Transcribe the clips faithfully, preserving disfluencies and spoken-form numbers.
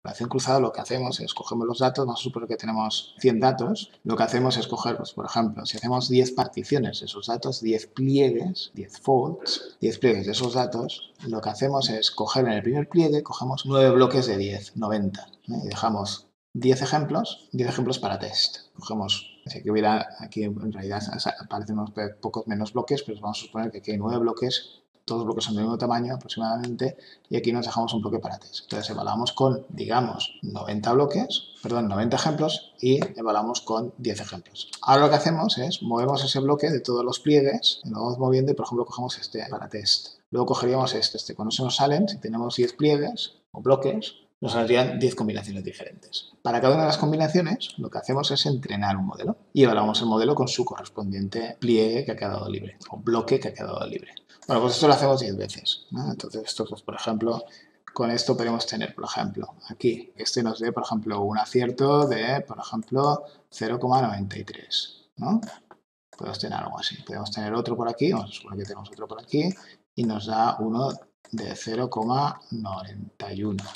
La evaluación cruzada lo que hacemos es cogemos los datos, vamos a suponer que tenemos cien datos, lo que hacemos es coger, pues, por ejemplo, si hacemos diez particiones de esos datos, diez pliegues, diez folds, diez pliegues de esos datos, lo que hacemos es coger en el primer pliegue, cogemos nueve bloques de diez, noventa, ¿eh? Y dejamos diez ejemplos, diez ejemplos para test. Cogemos, si aquí hubiera, aquí en realidad aparecen unos pocos menos bloques, pero vamos a suponer que aquí hay nueve bloques, todos los bloques son del mismo tamaño aproximadamente, y aquí nos dejamos un bloque para test. Entonces evaluamos con, digamos, noventa bloques, perdón, noventa ejemplos, y evaluamos con diez ejemplos. Ahora lo que hacemos es, movemos ese bloque de todos los pliegues, y lo vamos moviendo y, por ejemplo, cogemos este para test. Luego cogeríamos este, este. Cuando se nos salen, si tenemos diez pliegues o bloques, nos saldrían diez combinaciones diferentes. Para cada una de las combinaciones, lo que hacemos es entrenar un modelo y evaluamos el modelo con su correspondiente pliegue que ha quedado libre o bloque que ha quedado libre. Bueno, pues esto lo hacemos diez veces, ¿no? Entonces, esto, pues, por ejemplo, con esto podemos tener, por ejemplo, aquí, este nos dé, por ejemplo, un acierto de, por ejemplo, cero coma noventa y tres, ¿no? Podemos tener algo así. Podemos tener otro por aquí, vamos a suponer que tenemos otro por aquí, y nos da uno de cero coma noventa y uno.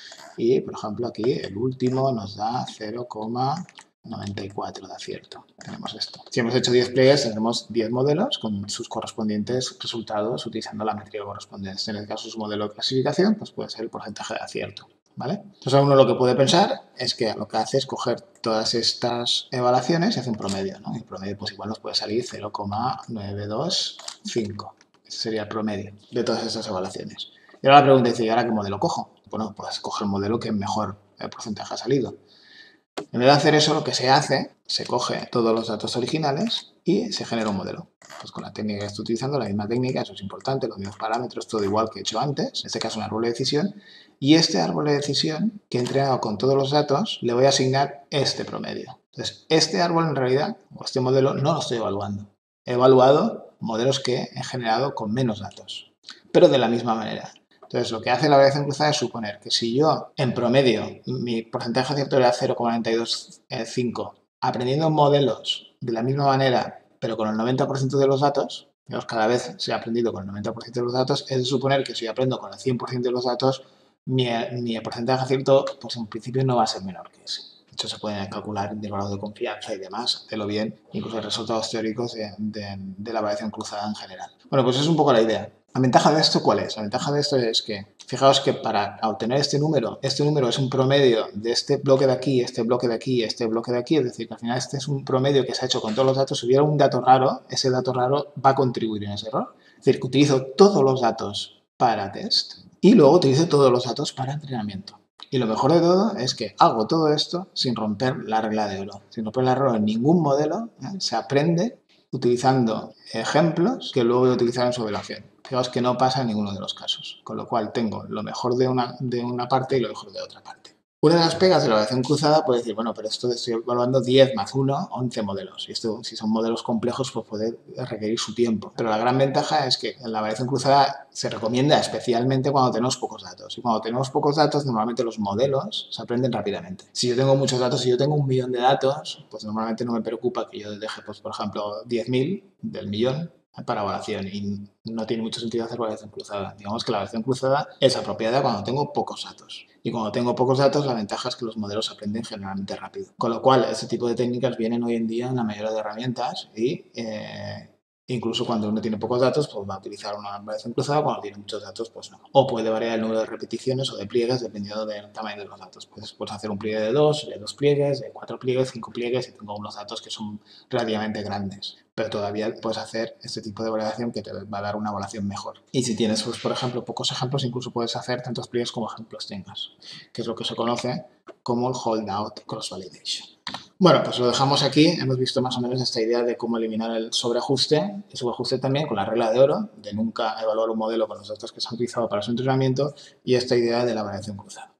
Y, por ejemplo, aquí el último nos da cero coma noventa y cuatro de acierto. Tenemos esto. Si hemos hecho diez pliegues, tendremos diez modelos con sus correspondientes resultados utilizando la métrica correspondiente. En este caso, su modelo de clasificación, pues puede ser el porcentaje de acierto, ¿vale? Entonces, uno lo que puede pensar es que lo que hace es coger todas estas evaluaciones y hace un promedio, ¿no? El promedio, pues igual nos puede salir cero coma novecientos veinticinco. Ese sería el promedio de todas estas evaluaciones. Y ahora la pregunta es, ¿y ahora qué modelo cojo? Bueno, pues coger el modelo que mejor porcentaje ha salido. En vez de hacer eso, lo que se hace, se coge todos los datos originales y se genera un modelo. Pues con la técnica que estoy utilizando, la misma técnica, eso es importante, los mismos parámetros, todo igual que he hecho antes, en este caso un árbol de decisión, y este árbol de decisión que he entrenado con todos los datos, le voy a asignar este promedio. Entonces, este árbol en realidad, o este modelo, no lo estoy evaluando. He evaluado modelos que he generado con menos datos, pero de la misma manera. Entonces, lo que hace la evaluación cruzada es suponer que si yo, en promedio, mi porcentaje de acierto era cero coma noventa y veinticinco, aprendiendo modelos de la misma manera, pero con el noventa por ciento de los datos, digamos, cada vez se ha aprendido con el noventa por ciento de los datos, es de suponer que si yo aprendo con el cien por ciento de los datos, mi, mi porcentaje de acierto, pues en principio no va a ser menor que ese. De hecho, se pueden calcular intervalos de confianza y demás, de lo bien, incluso resultados teóricos de, de, de la evaluación cruzada en general. Bueno, pues es un poco la idea. ¿La ventaja de esto cuál es? La ventaja de esto es que, fijaos que para obtener este número, este número es un promedio de este bloque de aquí, este bloque de aquí, este bloque de aquí, es decir, que al final este es un promedio que se ha hecho con todos los datos. Si hubiera un dato raro, ese dato raro va a contribuir en ese error. Es decir, que utilizo todos los datos para test y luego utilizo todos los datos para entrenamiento. Y lo mejor de todo es que hago todo esto sin romper la regla de oro. Sin romper la regla en ningún modelo, ¿eh? Se aprende utilizando ejemplos que luego voy a utilizar en su evaluación. Fijaos que no pasa en ninguno de los casos, con lo cual tengo lo mejor de una, de una parte y lo mejor de otra parte. Una de las pegas de la evaluación cruzada puede decir, bueno, pero esto estoy evaluando diez más uno, once modelos. Y esto, si son modelos complejos, pues puede requerir su tiempo. Pero la gran ventaja es que en la evaluación cruzada se recomienda especialmente cuando tenemos pocos datos. Y cuando tenemos pocos datos, normalmente los modelos se aprenden rápidamente. Si yo tengo muchos datos, si yo tengo un millón de datos, pues normalmente no me preocupa que yo deje, pues, por ejemplo, diez mil del millón para evaluación y no tiene mucho sentido hacer evaluación cruzada. Digamos que la evaluación cruzada es apropiada cuando tengo pocos datos. Y cuando tengo pocos datos, la ventaja es que los modelos aprenden generalmente rápido. Con lo cual, este tipo de técnicas vienen hoy en día en la mayoría de herramientas y eh, incluso cuando uno tiene pocos datos, pues va a utilizar una evaluación cruzada, cuando tiene muchos datos, pues no. O puede variar el número de repeticiones o de pliegues dependiendo del tamaño de los datos. Puedes, puedes hacer un pliegue de dos, de dos pliegues, de cuatro pliegues, cinco pliegues y tengo unos datos que son relativamente grandes. Pero todavía puedes hacer este tipo de evaluación que te va a dar una evaluación mejor. Y si tienes, pues, por ejemplo, pocos ejemplos, incluso puedes hacer tantos pliegues como ejemplos tengas, que es lo que se conoce como el holdout cross-validation. Bueno, pues lo dejamos aquí. Hemos visto más o menos esta idea de cómo eliminar el sobreajuste. El sobreajuste también con la regla de oro, de nunca evaluar un modelo con los datos que se han utilizado para su entrenamiento, y esta idea de la evaluación cruzada.